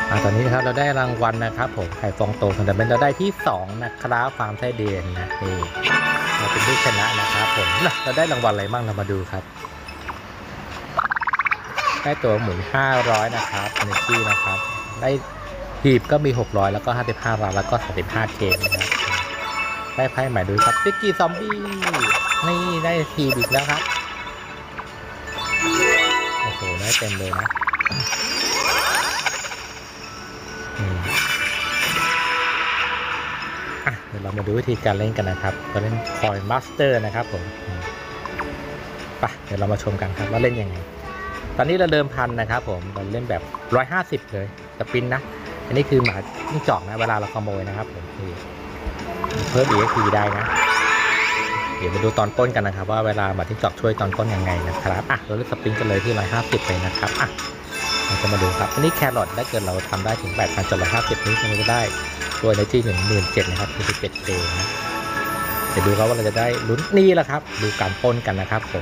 ตอนนี้นะครับเราได้รางวัลนะครับผมไข่ฟองโตทันเดอร์เบนเราได้ที่2นะครับฟาร์มไส้เดือนนะนี่เราเป็นผู้ชนะนะครับผมเราได้รางวัลอะไรบ้างเรามาดูครับได้ตัวหมุน500นะครับเอเนจีนะครับได้หีบก็มี600แล้วก็55 บาทแล้วก็35เคนะครับได้ไพ่ใหม่ดูครับซิกกี้ซอมบี้นี่ได้หีบอีกแล้วครับโอ้โหได้เต็มเลยนะเดี๋ยวเรามาดูวิธีการเล่นกันนะครับเราเล่นคอยมาสเตอร์นะครับผมไปเดี๋ยวเรามาชมกันครับว่าเล่นยังไงตอนนี้เราเดิมพันนะครับผมเราเล่นแบบ150เลยสปินนะอันนี้คือหมาจิ้งจอกนะเวลาเราขโมยนะครับผมเพิ่ม EXP ได้นะเดี๋ยวมาดูตอนต้นกันนะครับว่าเวลาหมาจิ้งจอกช่วยตอนต้นยังไงนะครับเราเล่นสปินกันเลยที่150เลยนะครับเราจะมาดูครับอันนี้แครอทถ้าเกิดเราทำได้ถึง 8,750 นี้มันจะได้ตัวในที่17,000นะครับคือ17เดย์นะเดี๋ยวดูครับว่าเราจะได้ลุ้นนี่แหละครับดูการปนกันนะครับผม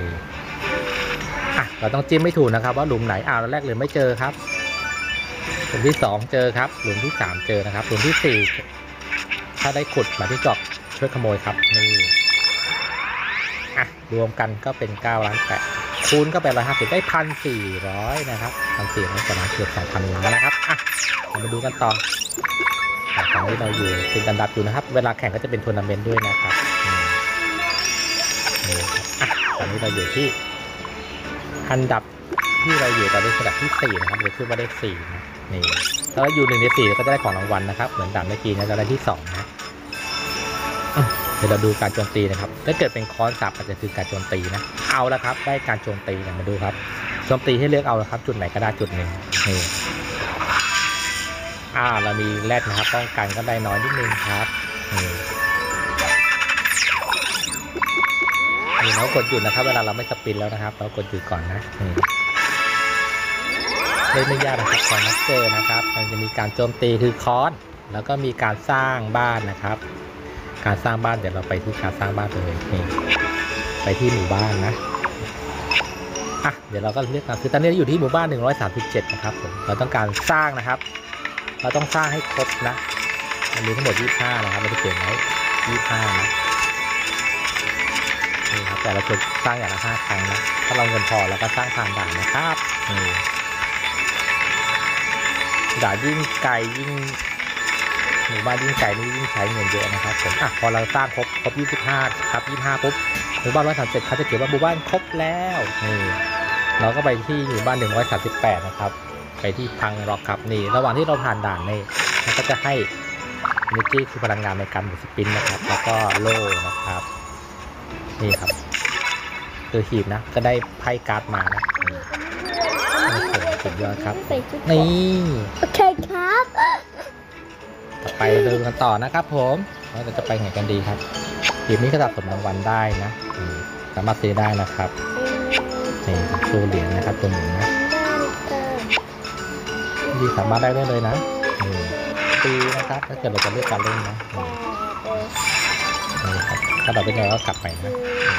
เราต้องจิ้มไม่ถูกนะครับว่าหลุมไหนเราแรกเลยไม่เจอครับหลุมที่2เจอครับหลุมที่3เจอนะครับหลุมที่4ถ้าได้ขุดมาที่จอกช่วยขโมยครับนี่รวมกันก็เป็น9 ล้าน8คูณก็เป็น150ได้1,400นะครับ1,400จะมาเกือบ 2,000 ล้านนะครับมาดูกันต่อตอนนี้เราอยู่ติดอันดับอยู่นะครับเวลาแข่งก็จะเป็นทัวร์นาเมนต์ด้วยนะครับตอนนี้เราอยู่ที่อันดับที่เราอยู่ตอนนี้อันดับที่4นะครับเราขึ้นมาได้4นะนี่ถ้าเราอยู่1 ใน 4ก็จะได้ของรางวัลนะครับเหมือนด่านเมื่อกี้นะจะได้ที่2นะเดี๋ยวเราดูการโจมตีนะครับถ้าเกิดเป็นค้อนสับอาจจะคือการโจมตีนะเอาละครับได้การโจมตีมาดูครับโจมตีให้เลือกเอาละครับจุดไหนก็ได้จุดหนึ่งนี่เรามีแรดนะครับป้องกันก็ได้น้อยนิดนึงครับนี่เรากดหยุดนะครับเวลาเราไม่สปินแล้วนะครับเรากดหยุดก่อนนะเล่นไม่ยากนะครับคอนนัสเตอร์นะครับมันจะมีการโจมตีคือค้อนแล้วก็มีการสร้างบ้านนะครับการสร้างบ้านเดี๋ยวเราไปที่การสร้างบ้านเลยนี่ไปที่หมู่บ้านนะเดี๋ยวเราก็เลือกคือตอนนี้อยู่ที่หมู่บ้าน137นะครับผมเราต้องการสร้างนะครับเราต้องสร้างให้ครบนะมันมีทั้งหมด25นะครับเราจะเขียนไว้25นะนี่ครับแต่เราจะสร้างอย่างละ5 ครั้งนะถ้าเราเงินพอเราก็สร้างผ่านด่านนะครับด่านยิ่งไกลยิ่งหมู่บ้านยิ่งไกลนี่ยิ่งใช้เงินเยอะนะครับผมพอเราสร้างครบ25ครับ25ปุ๊บหมู่บ้าน137เขาจะเขียนว่าหมู่บ้านครบแล้วนี่เราก็ไปที่หมู่บ้าน138นะครับไปที่พังร็อกครับนี่ระหว่างที่เราผ่านด่านนี่มันก็จะให้เนจี้คือพลังงานในการหมุนสปินนะครับแล้วก็โล่นะครับนี่ครับคือหีบนะก็ได้ไพ่การ์ดมานะโอ้โหสุดยอดครับนี่โอเคครับต่อไปเดินกันต่อนะครับผมเราจะไปไหนกันดีครับหีบนี้ก็สะสมรางวัลได้นะสามารถซื้อได้นะครับนี่ตู้เหรียญนะครับตัวหนึ่งนะที่สามารถได้เลยนะปีนะครับถ้าเกิดเราจะเลือกการเล่นนะนี่ครับถ้าเราเป็นไงก็กลับไปนะ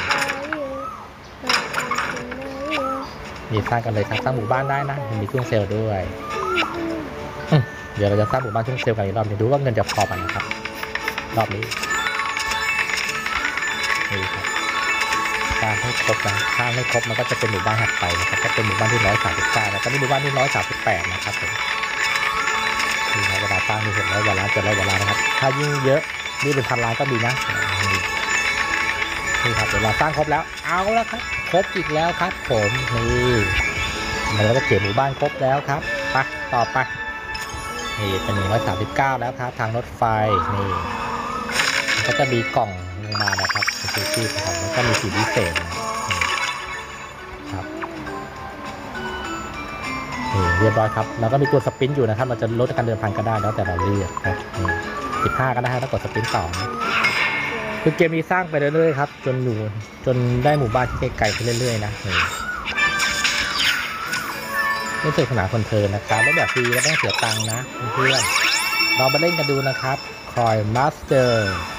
มีสร้างกันเลยครับสร้างหมู่บ้านได้นะมีเครื่องเซลล์ด้วยเดี๋ยวเราจะสร้างหมู่บ้านเครื่องเซลล์กันอีกรอบดูว่าเงินจะพอป่ะนะครับรอบนี้นี่ครับสร้างให้ครบนะสร้างให้ครบมันก็จะเป็นหมู่บ้านถัดไปนะครับก็เป็นหมู่บ้านที่139แล้วก็นี่หมู่บ้านที่138นะครับผมนี่ครับเวลาสร้างมี600 กว่าล้าน700 กว่าล้านนะครับถ้ายิ่งเยอะนี่เป็น1,000 ล้านก็ดีนะนี่ครับเดี๋ยวเราสร้างครบแล้วเอาแล้วครับครบอีกแล้วครับผมนี่เราก็เขียนหมู่บ้านครบแล้วครับไปต่อไปนี่เป็น139แล้วครับทางรถไฟนี่ก็จะมีกล่องลงมานะครับเป็นชื่อของแล้วก็มีสีพิเศษครับเรียบร้อยครับแล้วก็มีตัวสปินอยู่นะครับมันจะลดการเดินทางก็ได้แล้วแต่เราเลือกนะ15ก็ได้ถ้ากดสปินต่อนะคือเกมนี้สร้างไปเรื่อยๆครับจนได้หมู่บ้านที่ไกลๆไปเรื่อยๆนะนี่คือขนาดคนเพลินนะครับแล้วแบบฟรีแล้วไม่ต้องเสียตังค์นะเพื่อนๆเรามาเล่นกันดูนะครับคอยมาสเตอร์